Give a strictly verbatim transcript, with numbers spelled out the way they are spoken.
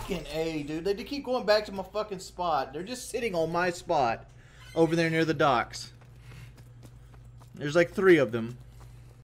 Fucking A, dude. They keep going back to my fucking spot. They're just sitting on my spot over there near the docks. There's like three of them.